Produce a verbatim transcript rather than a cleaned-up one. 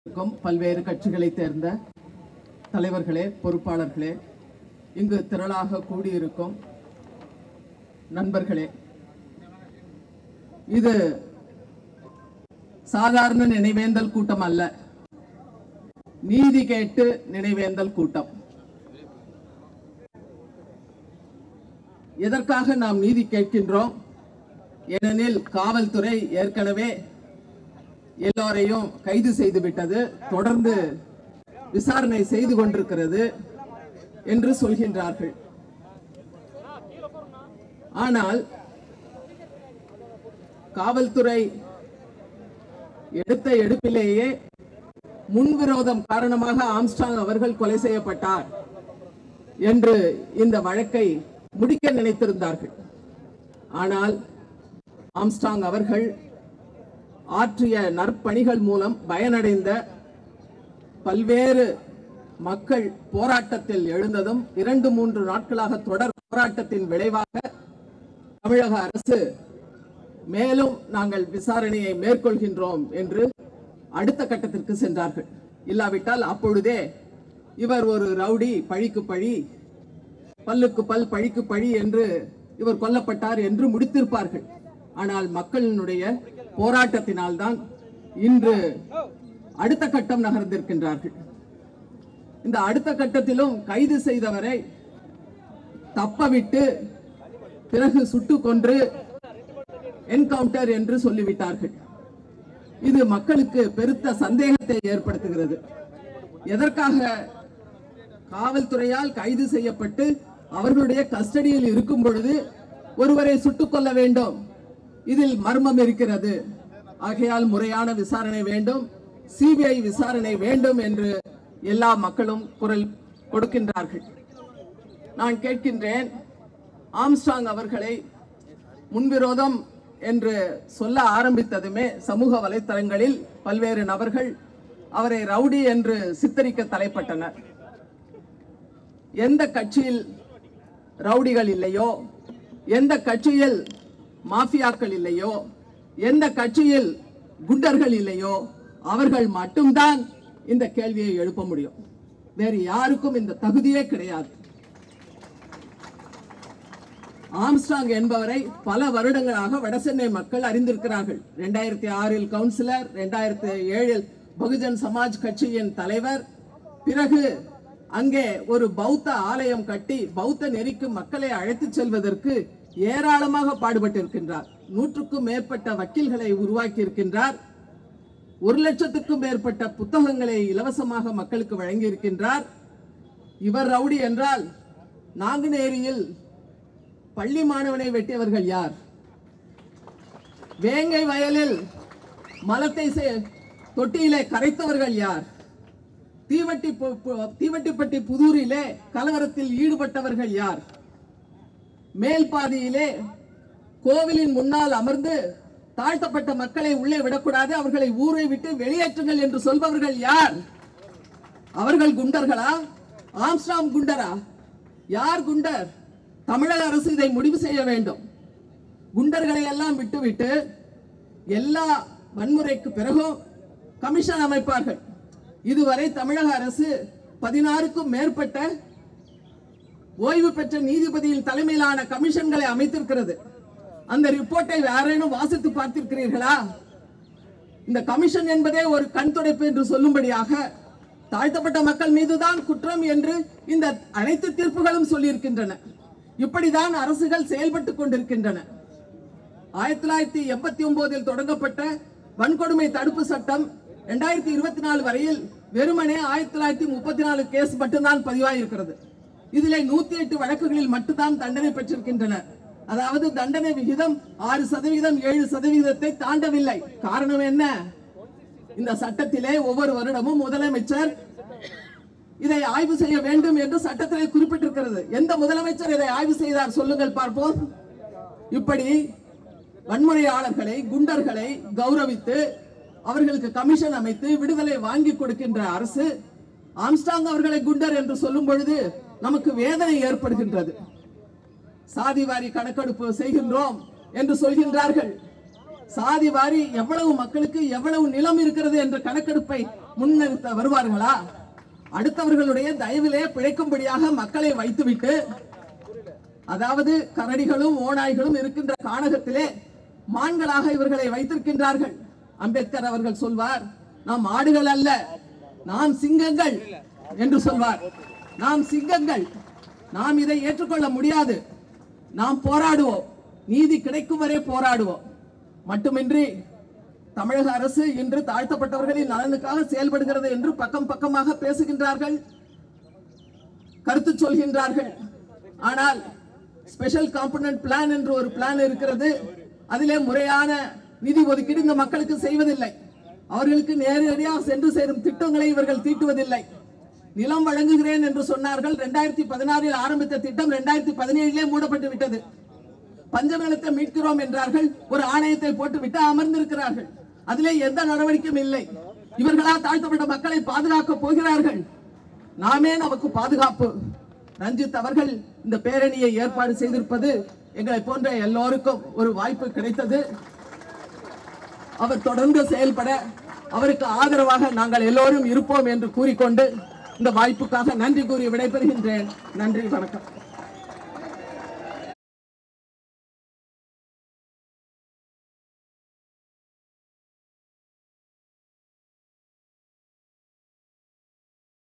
இருக்கும் பல்வேறு கட்சிகளை சேர்ந்த தலைவர்களே, பொறுப்பாளர்களே, இங்கு திரளாக கூடியிருக்கும் நண்பர்களே, இது சாதாரண நினைவேந்தல் கூட்டம் அல்ல, நீதி கேட்டு நினைவேந்தல் கூட்டம். எதற்காக நாம் நீதி கேட்கின்றோம்? ஏனெனில் காவல்துறை ஏற்கனவே எல்லோரையும் கைது செய்து விட்டது, தொடர்ந்து விசாரணை செய்து கொண்டிருக்கிறது என்று சொல்கின்றார்கள். ஆனால் காவல்துறை எடுத்த எடுப்பிலேயே முன்விரோதம் காரணமாக ஆம்ஸ்ட்ராங் அவர்கள் கொலை செய்யப்பட்டார் என்று இந்த வழக்கை முடிக்க நினைத்திருந்தார்கள். ஆனால் ஆம்ஸ்ட்ராங் அவர்கள் ஆற்றிய நற்பணிகள் மூலம் பயனடைந்த பல்வேறு மக்கள் போராட்டத்தில் எழுந்ததும் இரண்டு மூன்று நாட்களாக தொடர் போராட்டத்தின் விளைவாக தமிழக அரசு மேலும் நாங்கள் விசாரணையை மேற்கொள்கின்றோம் என்று அடுத்த கட்டத்திற்கு சென்றார்கள். இல்லாவிட்டால் அப்பொழுதே இவர் ஒரு ரவுடி, பழிக்கு பழி, பல்லுக்கு பல், பழிக்கு பழி என்று இவர் கொல்லப்பட்டார் என்று முடித்திருப்பார்கள். ஆனால் மக்களினுடைய போராட்டத்தினால்தான் இன்று அடுத்த கட்டம் நகர்ந்திருக்கின்றார்கள். இந்த அடுத்த கட்டத்திலும் கைது செய்தவரை தப்பவிட்டு பிறகு சுட்டு கொன்று என்கவுண்டர் என்று சொல்லிவிட்டார்கள். இது மக்களுக்கு பெருத்த சந்தேகத்தை ஏற்படுத்துகிறது. எதற்காக காவல்துறையால் கைது செய்யப்பட்டு அவர்களுடைய கஸ்டடியில் இருக்கும் பொழுது ஒருவரை சுட்டுக் கொள்ள வேண்டும்? இதில் மர்மம் இருக்கிறது. ஆகையால் முறையான விசாரணை வேண்டும், சிபிஐ விசாரணை வேண்டும் என்று எல்லா மக்களும் குரல் கொடுக்கின்றார்கள். நான் கேட்கின்றேன், ஆம்ஸ்ட்ராங் அவர்களை முன்விரோதம் என்று சொல்ல ஆரம்பித்ததுமே சமூக வலைத்தளங்களில் பல்வேறு நபர்கள் அவரை ரவுடி என்று சித்தரிக்க தலைப்பட்டனர். எந்த கட்சியில் ரவுடிகள் இல்லையோ, எந்த கட்சியில் மாஃபியாக்கள் இல்லையோ, எந்த கட்சியில் குண்டர்கள் இல்லையோ, அவர்கள் மட்டும்தான் இந்த கேள்வியை எழுப்ப முடியும். வேறு யாருக்கும் இந்த தகுதியே கிடையாது. ஆம்ஸ்ட்ராங் என்பவரை பல வருடங்களாக வடசென்னை மக்கள் அறிந்திருக்கிறார்கள். இரண்டாயிரத்தி ஆறில் கவுன்சிலர், இரண்டாயிரத்தி ஏழில் பகுஜன் சமாஜ் கட்சியின் தலைவர், பிறகு அங்கே ஒரு பௌத்த ஆலயம் கட்டி பௌத்த நெறிக்கு மக்களை அழைத்து செல்வதற்கு ஏராளமாக பாடுபட்டிருக்கின்றார். நூற்றுக்கும் மேற்பட்ட வக்கீல்களை உருவாக்கி இருக்கின்றார். ஒரு லட்சத்துக்கும் மேற்பட்ட புத்தகங்களை இலவசமாக மக்களுக்கு வழங்கி இருக்கின்றார். இவர் ரவுடி என்றால் நாங்குநேரியில் பள்ளி மாணவனை வெட்டியவர்கள் யார்? வேங்கை வயலில் மலத்தை தொட்டியிலே கரைத்தவர்கள் யார்? தீவட்டி தீவட்டிப்பட்டி புதூரிலே கலவரத்தில் ஈடுபட்டவர்கள் யார்? மேல்பாதியிலே கோவிலின் முன்னால் அமர்ந்து தாழ்த்தப்பட்ட மக்களை உள்ளே விடக்கூடாது, அவர்களை ஊரை விட்டு வெளியேற்றுங்கள் என்று சொல்பவர்கள் யார்? அவர்கள் குண்டர்களா? ஆம்ஸ்ட்ராங் குண்டரா? யார் குண்டர்? தமிழக அரசு இதை முடிவு செய்ய வேண்டும். குண்டர்களை எல்லாம் விட்டுவிட்டு எல்லா வன்முறைக்கு பிறகும் கமிஷன் அமைப்பார்கள். இதுவரை தமிழக அரசு பதினாறுக்கும் மேற்பட்ட ஓய்வு பெற்ற நீதிபதியின் தலைமையிலான கமிஷன்களை அமைத்திருக்கிறது. அந்த ரிப்போர்ட்டை யாரேனும் வாசித்து பார்த்திருக்கிறீர்களா? இந்த கமிஷன் என்பதே ஒரு கண் துடைப்பு என்று சொல்லும்படியாக தாழ்த்தப்பட்ட மக்கள் மீதுதான் குற்றம் என்று இந்த அனைத்து தீர்ப்புகளும் சொல்லியிருக்கின்றன. இப்படிதான் அரசுகள் செயல்பட்டுக் கொண்டிருக்கின்றன. ஆயிரத்தி தொள்ளாயிரத்தி எண்பத்தி ஒன்பதில் தொடங்கப்பட்ட வன்கொடுமை தடுப்பு சட்டம் இரண்டாயிரத்தி இருபத்தி நாலு வரையில் வெறுமனே ஆயிரத்தி தொள்ளாயிரத்தி முப்பத்தி நாலு கேஸ் மட்டும்தான் பதிவாயிருக்கிறது. இதிலே நூத்தி எட்டு வழக்குகளில் மட்டும்தான் தண்டனை பெற்றிருக்கின்றன. அதாவது தண்டனை விகிதம் ஆறு சதவீதம் ஏழு சதவீதத்தை தாண்டவில்லை. காரணம் என்ன? இந்த சட்டத்திலே ஒவ்வொரு வருடமும் முதலமைச்சர் இதை ஆய்வு செய்ய வேண்டும் என்று சட்டத்திலே குறிப்பிட்டிருக்கிறது. எந்த முதலமைச்சர் இதை ஆய்வு செய்தார் சொல்லுங்கள் பார்ப்போம். இப்படி வன்முறையாளர்களை, குண்டர்களை கௌரவித்து அவர்களுக்கு கமிஷன் அமைத்து விடுதலை வாங்கி கொடுக்கின்ற அரசு ஆம்ஸ்ட்ராங் அவர்களை குண்டர் என்று சொல்லும் பொழுது நமக்கு வேதனை ஏற்படுகின்றது. சாதிவாரி கணக்கெடுப்பு செய்கின்றோம் என்று சொல்கின்றார்கள். சாதி வாரி எவ்வளவு மக்களுக்கு எவ்வளவு நிலம் இருக்கிறது என்ற கணக்கெடுப்பை முன்னிறுத்த வருவார்களா? அடுத்தவர்களுடைய தயவிலே பிழைக்கும்படியாக மக்களை வைத்துவிட்டு, அதாவது கரடிகளும் ஓநாய்களும் இருக்கின்ற கானகத்திலே மான்களாக இவர்களை வைத்திருக்கின்றார்கள். அம்பேத்கர் அவர்கள் சொல்வார், நாம் ஆடுகள் அல்ல, நாம் சிங்கங்கள் என்று சொல்வார். நாம் சிங்கங்கள், நாம் இதை ஏற்றுக்கொள்ள முடியாது. நாம் போராடுவோம், நீதி கிடைக்கும் வரை போராடுவோம். மட்டுமின்றி தமிழக அரசு இன்று தாழ்த்தப்பட்டவர்களின் நலனுக்காக செயல்படுகிறது என்று பக்கம் பக்கமாக பேசுகின்றார்கள், கருத்து சொல்கின்றார்கள். ஆனால் ஸ்பெஷல் காம்பனன்ட் பிளான் என்று ஒரு பிளான் இருக்கிறது. அதிலே முறையான நிதி ஒதுக்கீடு இந்த மக்களுக்கு செய்வதில்லை. அவர்களுக்கு நேரடியாக சென்று சேரும் திட்டங்களை இவர்கள் தீட்டுவதில்லை. நிலம் வழங்குகிறேன் என்று சொன்னார்கள். இரண்டாயிரத்தி பதினாறில் ஆரம்பித்த திட்டம் இரண்டாயிரத்தி பதினேழிலே மூடப்பட்டு விட்டது. பஞ்ச நிலத்தை மீட்கிறோம் என்றார்கள், ஒரு ஆணையத்தை போட்டுவிட்டு அமர்ந்திருக்கிறார்கள். அதிலே எந்த நடவடிக்கையும் இல்லை. இவர்களா தாழ்த்தப்பட்ட மக்களை பாதுகாக்க போகிறார்கள்? நாமே நமக்கு பாதுகாப்பு. ரஞ்சித் அவர்கள் இந்த பேரணியை ஏற்பாடு செய்திருப்பது எங்களை போன்ற எல்லோருக்கும் ஒரு வாய்ப்பு கிடைத்தது. அவர் தொடர்ந்து செயல்பட அவருக்கு ஆதரவாக நாங்கள் எல்லோரும் இருப்போம் என்று கூறிக்கொண்டு இந்த வாய்ப்புக்காக நன்றி கூறி விடைபெறுகின்றேன். நன்றி, வணக்கம்.